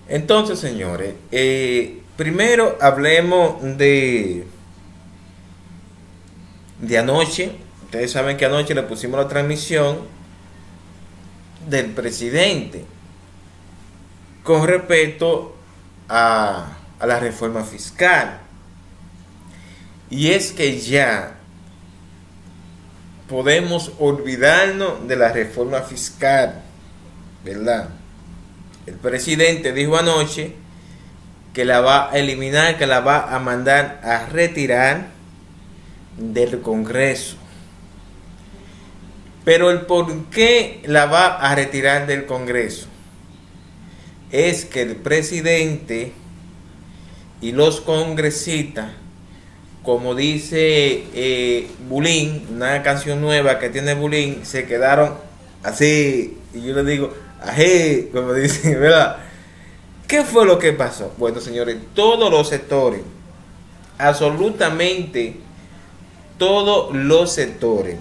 Entonces, señores, primero hablemos de anoche. Ustedes saben que anoche le pusimos la transmisión del presidente con respecto a la reforma fiscal. Y es que ya podemos olvidarnos de la reforma fiscal, ¿verdad? El presidente dijo anoche que la va a eliminar, que la va a mandar a retirar del Congreso. Pero el por qué la va a retirar del Congreso es que el presidente y los congresistas, como dice Bulín, una canción nueva que tiene Bulín, se quedaron así. Y yo le digo, ajé, como dicen, ¿verdad? ¿Qué fue lo que pasó? Bueno, señores, todos los sectores, absolutamente todos los sectores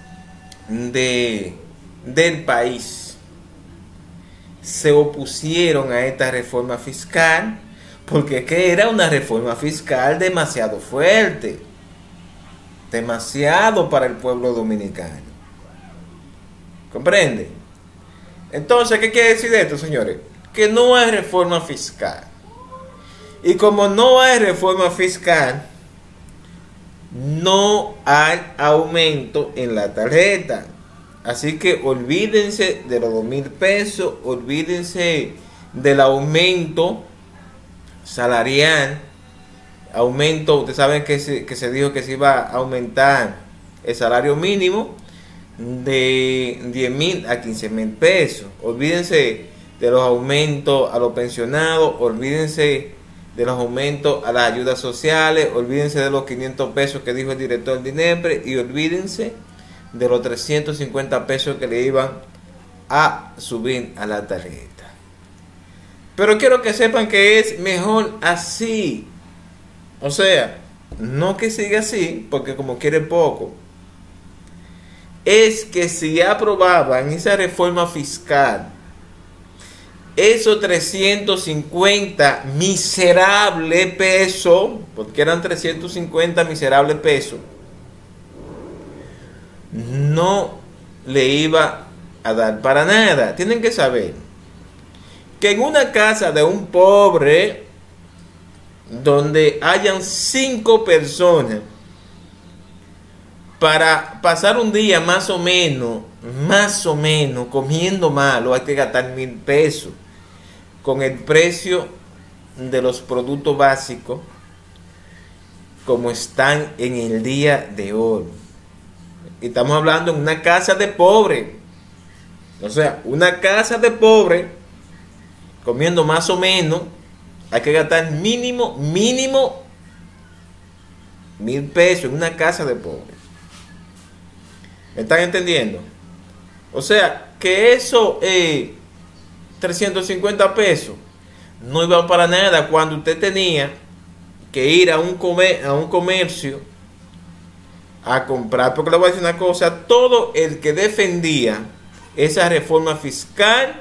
del país se opusieron a esta reforma fiscal, porque que era una reforma fiscal demasiado fuerte, demasiado para el pueblo dominicano. ¿Comprende? Entonces, ¿qué quiere decir esto, señores? Que no hay reforma fiscal. Y como no hay reforma fiscal, no hay aumento en la tarjeta. Así que olvídense de los 2,000 pesos, olvídense del aumento salarial. Aumento, ustedes saben que se dijo que se iba a aumentar el salario mínimo de 10,000 a 15,000 pesos. Olvídense de los aumentos a los pensionados, olvídense de los aumentos a las ayudas sociales, olvídense de los 500 pesos que dijo el director del INEPRE y olvídense de los 350 pesos que le iban a subir a la tarjeta. Pero quiero que sepan que es mejor así. O sea, no que siga así, porque como quiere poco. Es que si aprobaban esa reforma fiscal, esos 350 miserables pesos, porque eran 350 miserables pesos, no le iba a dar para nada. Tienen que saber que en una casa de un pobre, donde hayan 5 personas, para pasar un día más o menos, comiendo malo, hay que gastar 1,000 pesos. Con el precio de los productos básicos, como están en el día de hoy. Estamos hablando de una casa de pobre. O sea, una casa de pobre, comiendo más o menos, hay que gastar mínimo 1,000 pesos en una casa de pobre. ¿Me están entendiendo? O sea, que eso 350 pesos no iban para nada cuando usted tenía que ir a un comercio a comprar. Porque le voy a decir una cosa, todo el que defendía esa reforma fiscal,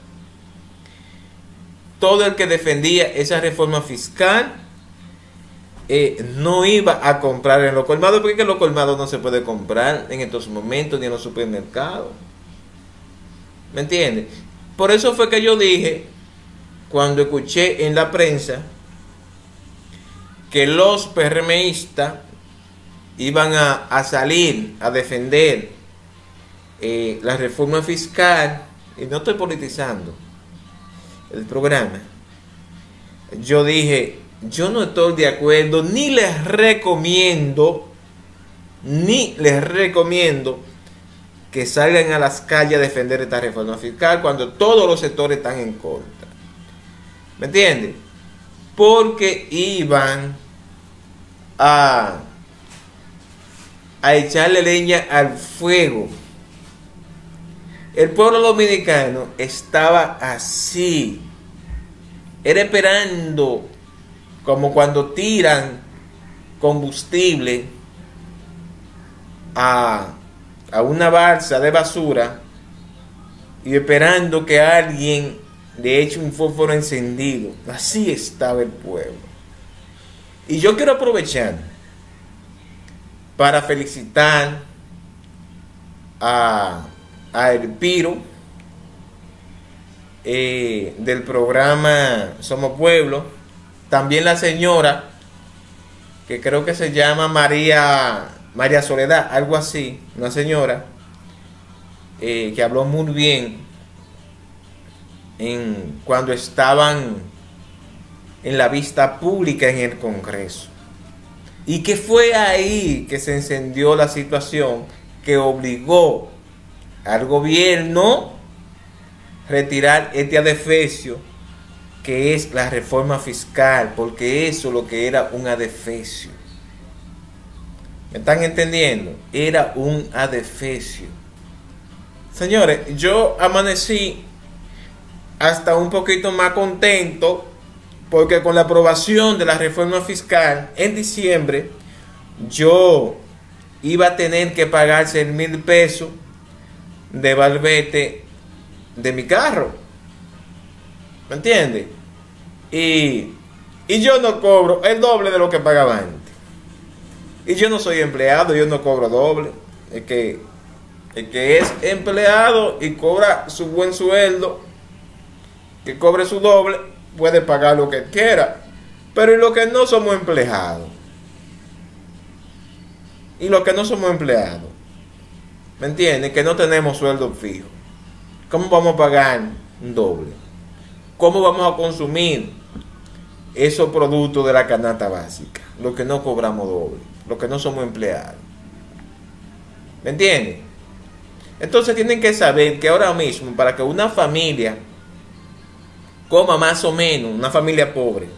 no iba a comprar en los colmados, porque en los colmados no se puede comprar en estos momentos ni en los supermercados. ¿Me entiendes? Por eso fue que yo dije, cuando escuché en la prensa que los PRMistas iban a salir a defender la reforma fiscal, y no estoy politizando el programa, yo dije, yo no estoy de acuerdo, ni les recomiendo que salgan a las calles a defender esta reforma fiscal cuando todos los sectores están en contra. ¿Me entiendes? Porque iban a echarle leña al fuego. El pueblo dominicano estaba así, era esperando, como cuando tiran combustible a una balsa de basura y esperando que alguien le eche un fósforo encendido. Así estaba el pueblo. Y yo quiero aprovechar para felicitar a Elpiro del programa Somos Pueblo, también la señora que creo que se llama María Soledad, algo así, una señora que habló muy bien cuando estaban en la vista pública en el Congreso, y que fue ahí que se encendió la situación que obligó al gobierno retirar este adefesio que es la reforma fiscal, porque eso lo que era un adefesio. ¿Me están entendiendo? Era un adefesio. Señores, yo amanecí hasta un poquito más contento porque con la aprobación de la reforma fiscal en diciembre yo iba a tener que pagar 6,000 pesos de barbete de mi carro. ¿Me entiendes? Y yo no cobro el doble de lo que pagaba antes. Y yo no soy empleado, yo no cobro doble. El que es empleado y cobra su buen sueldo, que cobre su doble, puede pagar lo que quiera. Pero y los que no somos empleados, ¿me entiendes? Que no tenemos sueldo fijo, ¿cómo vamos a pagar un doble? ¿Cómo vamos a consumir esos productos de la canasta básica? Los que no cobramos doble, los que no somos empleados. ¿Me entiendes? Entonces tienen que saber que ahora mismo, para que una familia coma más o menos, una familia pobre,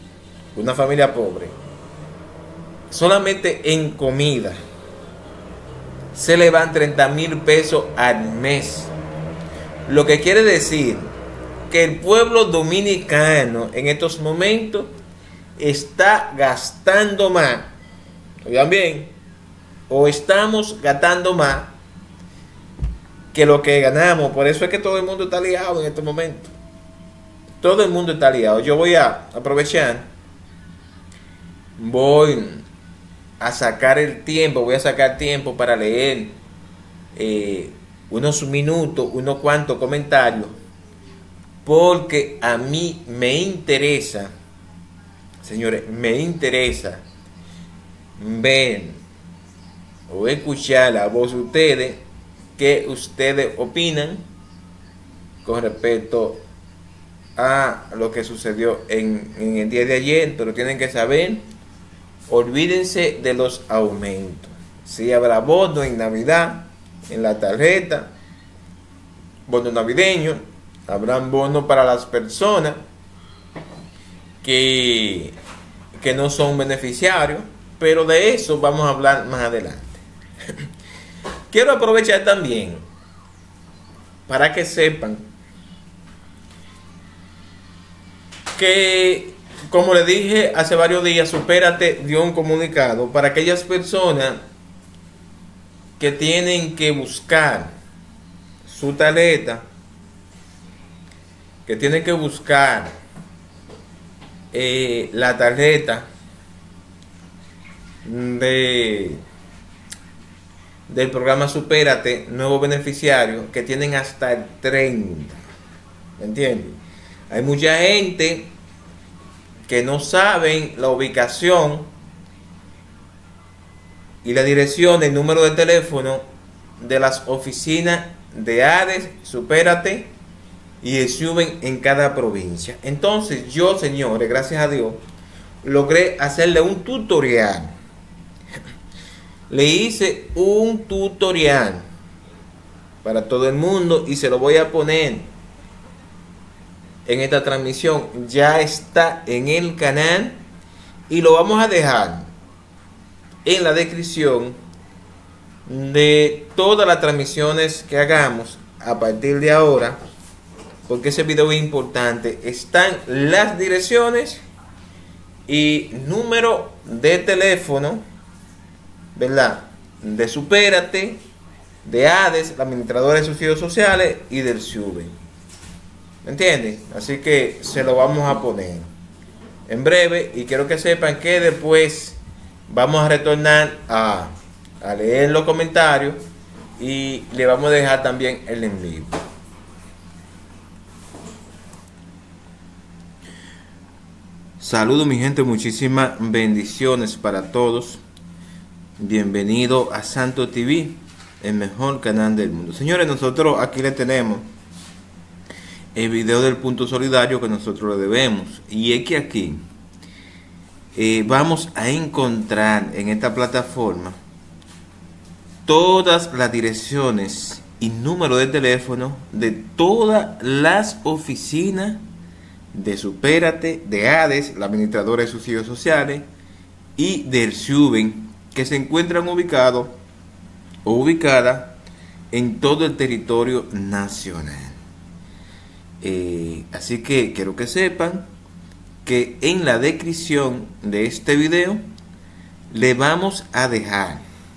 solamente en comida se le van 30,000 pesos al mes. Lo que quiere decir que el pueblo dominicano en estos momentos está gastando más, oigan bien, o estamos gastando más que lo que ganamos. Por eso es que todo el mundo está liado en estos momentos. Todo el mundo está liado. Yo voy a aprovechar, voy a sacar tiempo para leer unos minutos, unos cuantos comentarios, porque a mí me interesa, señores, me interesa ver o escuchar la voz de ustedes, qué ustedes opinan con respecto a lo que sucedió en el día de ayer. Pero tienen que saber, olvídense de los aumentos. Si habrá bono en Navidad, en la tarjeta, bono navideño, habrán bonos para las personas que no son beneficiarios, pero de eso vamos a hablar más adelante. Quiero aprovechar también para que sepan que, como le dije hace varios días, Supérate dio un comunicado para aquellas personas que tienen que buscar su tarjeta, que tienen que buscar la tarjeta del programa Supérate, nuevo beneficiario, que tienen hasta el 30. ¿Me entiendes? Hay mucha gente que no saben la ubicación y la dirección, el número de teléfono de las oficinas de ADES, Supérate y SUBEN en cada provincia. Entonces yo, señores, gracias a Dios, logré hacerle un tutorial. Le hice un tutorial para todo el mundo y se lo voy a poner en esta transmisión. Ya está en el canal y lo vamos a dejar en la descripción de todas las transmisiones que hagamos a partir de ahora, porque ese video es importante. Están las direcciones y número de teléfono, ¿verdad?, de Supérate, de ADES, la administradora de subsidios sociales, y del SUBEN. ¿Me entienden? Así que se lo vamos a poner en breve y quiero que sepan que después vamos a retornar a leer los comentarios y le vamos a dejar también el en vivo. Saludos mi gente, muchísimas bendiciones para todos. Bienvenido a Santo TV, el mejor canal del mundo. Señores, nosotros aquí le tenemos el video del punto solidario que nosotros le debemos. Y es que aquí vamos a encontrar en esta plataforma todas las direcciones y número de teléfono de todas las oficinas de Supérate, de ADES, la administradora de subsidios sociales, y del SUBEN, que se encuentran ubicados o ubicadas en todo el territorio nacional. Así que quiero que sepan que en la descripción de este video le vamos a dejar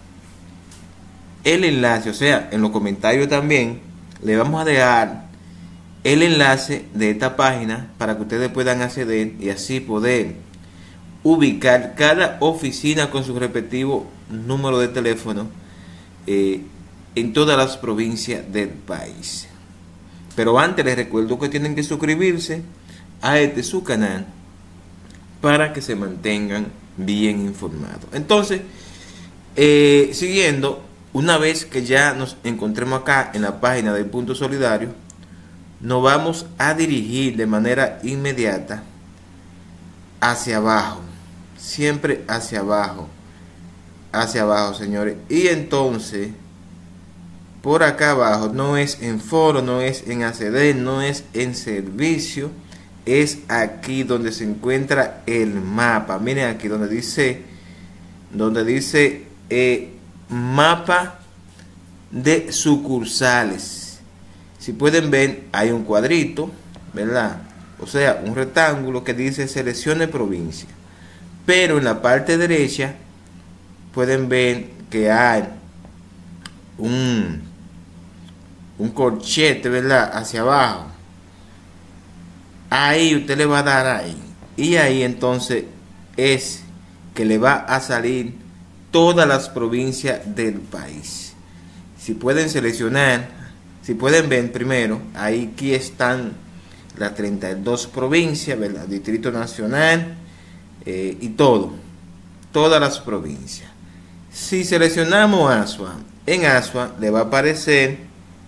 el enlace, o sea, en los comentarios también le vamos a dejar el enlace de esta página para que ustedes puedan acceder y así poder ubicar cada oficina con su respectivo número de teléfono en todas las provincias del país. Pero antes les recuerdo que tienen que suscribirse a este su canal para que se mantengan bien informados. Entonces, siguiendo, una vez que ya nos encontremos acá en la página del punto solidario, nos vamos a dirigir de manera inmediata hacia abajo, siempre hacia abajo, señores. Y entonces, por acá abajo, no es en foro, no es en acceder, no es en servicio, es aquí donde se encuentra el mapa. Miren aquí donde dice mapa de sucursales. Si pueden ver, hay un cuadrito, ¿verdad? O sea, un rectángulo que dice seleccione provincia. Pero en la parte derecha pueden ver que hay un corchete, ¿verdad? Hacia abajo. Ahí usted le va a dar ahí. Y ahí entonces es que le va a salir todas las provincias del país. Si pueden seleccionar, si pueden ver primero, ahí aquí están las 32 provincias, ¿verdad? Distrito Nacional y todas las provincias. Si seleccionamos Asua, en Asua le va a aparecer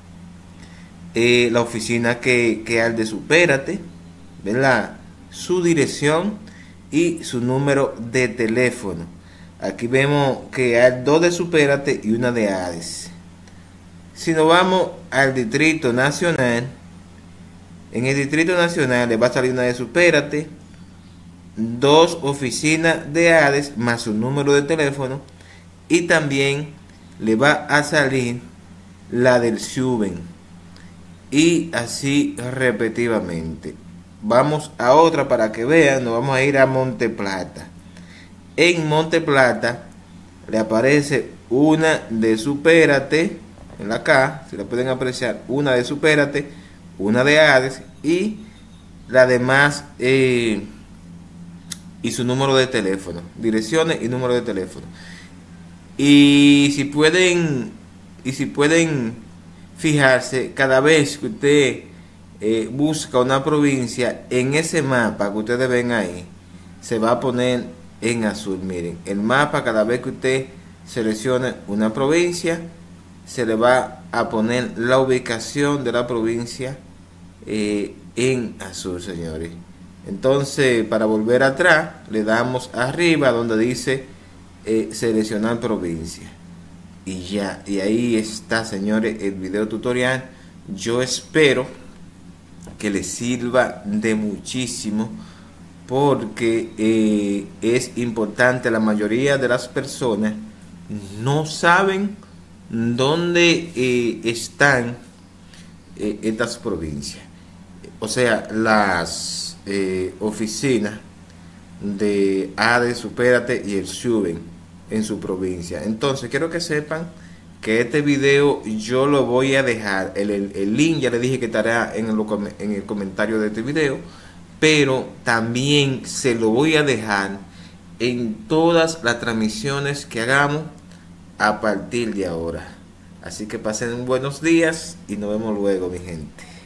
la oficina que hay de Supérate, ¿verdad? Su dirección y su número de teléfono. Aquí vemos que hay 2 de Supérate y una de ADES. Si nos vamos al Distrito Nacional, en el Distrito Nacional le va a salir una de Supérate, 2 oficinas de ADES más su número de teléfono, y también le va a salir la del SUBEN, y así repetitivamente. Vamos a otra para que vean. Nos vamos a ir a Monte Plata. En Monte Plata le aparece una de Supérate, en la K, si la pueden apreciar, una de Supérate, una de ADES y la demás y su número de teléfono, direcciones y número de teléfono. Y si pueden fijarse, cada vez que usted busca una provincia, en ese mapa que ustedes ven ahí se va a poner en azul. Miren, el mapa, cada vez que usted seleccione una provincia, se le va a poner la ubicación de la provincia en azul, señores. Entonces, para volver atrás, le damos arriba donde dice seleccionar provincia. Y ya, y ahí está, señores, el video tutorial. Yo espero que les sirva de muchísimo, porque es importante. La mayoría de las personas no saben dónde están estas provincias, o sea, las oficinas de ADES, Supérate y el SUBEN en su provincia. Entonces quiero que sepan que este video yo lo voy a dejar, el link ya le dije que estará en el comentario de este video, pero también se lo voy a dejar en todas las transmisiones que hagamos a partir de ahora. Así que pasen buenos días y nos vemos luego, mi gente.